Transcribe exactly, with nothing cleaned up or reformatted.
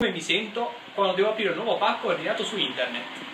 mi sento quando devo aprire un nuovo pacco ordinato su internet.